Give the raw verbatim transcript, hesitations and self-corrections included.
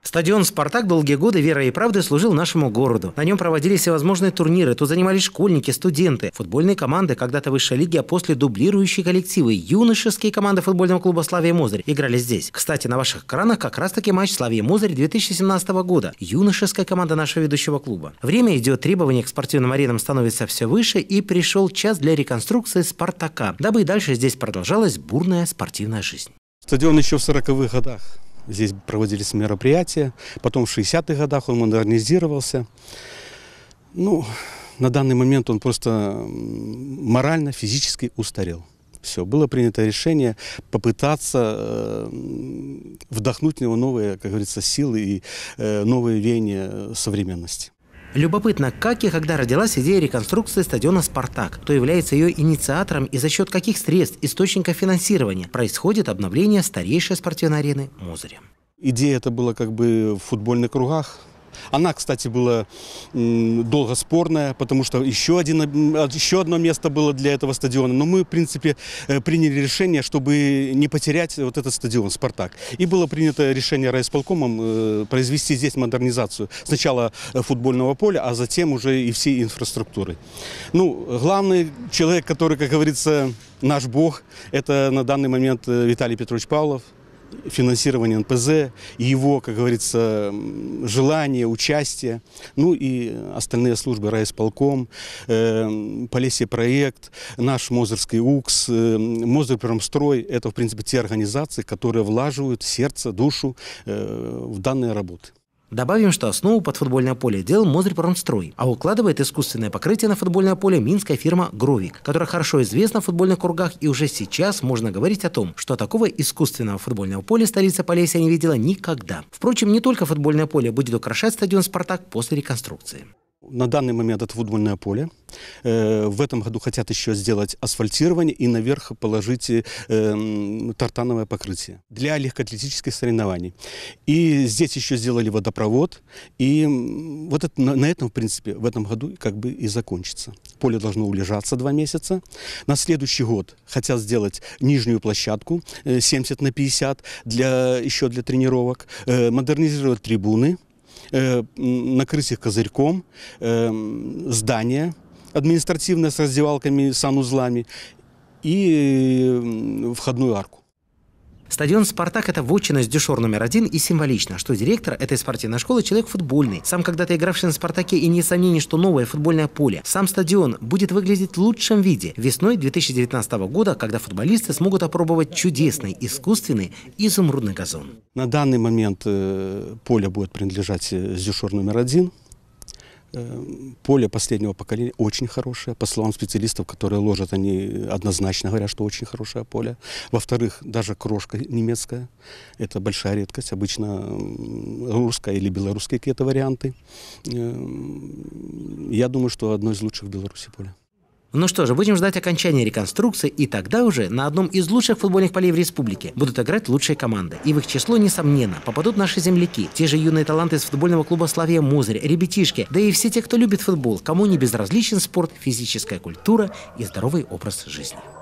Стадион «Спартак» долгие годы верой и правдой служил нашему городу. На нем проводились всевозможные турниры, тут занимались школьники, студенты, футбольные команды, когда-то высшей лиги, а после дублирующие коллективы. Юношеские команды футбольного клуба «Славия Мозырь» играли здесь. Кстати, на ваших экранах как раз-таки матч «Славия Мозырь» две тысячи семнадцатого года. Юношеская команда нашего ведущего клуба. Время идет, требования к спортивным аренам становятся все выше, и пришел час для реконструкции «Спартака», дабы и дальше здесь продолжалась бурная спортивная жизнь. Стадион еще в сороковых годах. Здесь проводились мероприятия. Потом в шестидесятых годах он модернизировался. Ну, на данный момент он просто морально, физически устарел. Все, было принято решение попытаться э, вдохнуть в него новые, как говорится, силы и э, новые веяния современности. Любопытно, как и когда родилась идея реконструкции стадиона «Спартак», кто является ее инициатором и за счет каких средств, источников финансирования происходит обновление старейшей спортивной арены Мозыря. Идея эта была как бы в футбольных кругах. Она, кстати, была долго спорная, потому что еще, один, еще одно место было для этого стадиона. Но мы, в принципе, приняли решение, чтобы не потерять вот этот стадион «Спартак». И было принято решение райисполкомом произвести здесь модернизацию. Сначала футбольного поля, а затем уже и всей инфраструктуры. Ну, главный человек, который, как говорится, наш бог, это на данный момент Виталий Петрович Павлов. Финансирование эн пэ зэ, его, как говорится, желание, участие, ну и остальные службы, райисполком, э, Полесье проект, наш Мозырский УКС, э, Мозырпромстрой, это, в принципе, те организации, которые влаживают сердце, душу э, в данные работы. Добавим, что основу под футбольное поле делал Мозырпромстрой, а укладывает искусственное покрытие на футбольное поле минская фирма «Гровик», которая хорошо известна в футбольных кругах, и уже сейчас можно говорить о том, что такого искусственного футбольного поля столица Полесья не видела никогда. Впрочем, не только футбольное поле будет украшать стадион «Спартак» после реконструкции. На данный момент это футбольное поле. В этом году хотят еще сделать асфальтирование и наверх положить тартановое покрытие для легкоатлетических соревнований. И здесь еще сделали водопровод. И вот это, на этом, в принципе, в этом году как бы и закончится. Поле должно улежаться два месяца. На следующий год хотят сделать нижнюю площадку семьдесят на пятьдесят для, еще для тренировок, модернизировать трибуны, накрыть их козырьком, здание административное с раздевалками, санузлами и входную арку. Стадион «Спартак» – это вотчина с дюшор номер один, и символично, что директор этой спортивной школы – человек футбольный, сам когда-то игравший на «Спартаке», и нет сомнений, что новое футбольное поле, сам стадион будет выглядеть в лучшем виде весной две тысячи девятнадцатого года, когда футболисты смогут опробовать чудесный, искусственный изумрудный газон. На данный момент поле будет принадлежать с дюшор номер один. Поле последнего поколения очень хорошее. По словам специалистов, которые ложат, они однозначно говорят, что очень хорошее поле. Во-вторых, даже крошка немецкая. Это большая редкость. Обычно русская или белорусские какие-то варианты. Я думаю, что одно из лучших в Беларуси поля. Ну что же, будем ждать окончания реконструкции, и тогда уже на одном из лучших футбольных полей в республике будут играть лучшие команды. И в их число, несомненно, попадут наши земляки, те же юные таланты из футбольного клуба «Славия Мозырь», ребятишки, да и все те, кто любит футбол, кому не безразличен спорт, физическая культура и здоровый образ жизни.